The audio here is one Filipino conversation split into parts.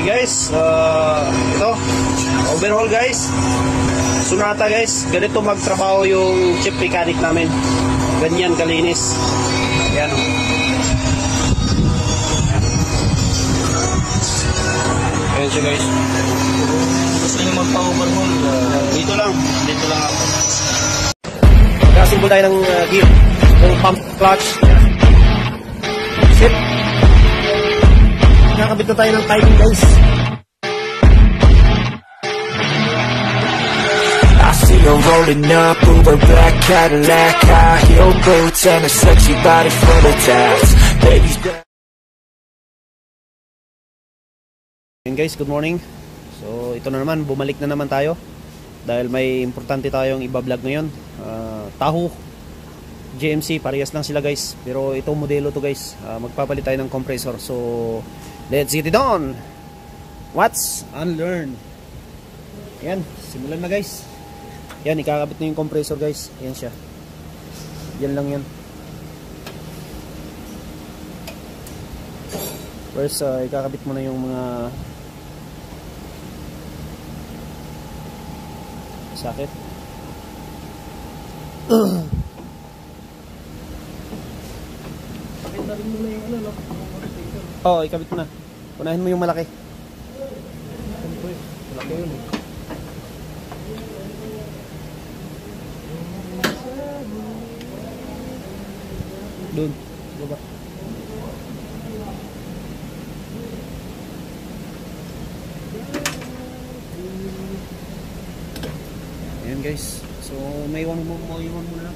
Okay guys, ito, overhaul guys. Sonata guys, ganito magtrabaho yung chip mechanic namin. Ganyan kalinis. Ayan o. Ayan siya guys. Gusto nyo magpa-overhaul, dito lang ako. Magkasimbol tayo ng gear. Yung pump clutch. Sit. Nakakabit na tayo ng timing guys. I see her rolling up, Uber black Cadillac, high heel boots and a sexy body full of tats. Baby's back. Hey guys, good morning. So ito na naman, bumalik na naman tayo dahil may importante tayong iba-vlog ngayon. Tahoe GMC, parehas lang sila guys, pero itong modelo to guys, magpapalit tayo ng compressor. So let's get it on. What's unlearn? Yan, simulan na guys. Yan, ikakabit na yung compressor guys. Yan siya. Yan lang yan. First, ikakabit mo na yung mga sakit. Pakita rin mo na yung ano, no? Oo, ikabit mo na. Unahin mo yung malaki. Malaki yun eh. Doon, baba. Ayan guys. So, may iwan mo na.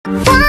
Why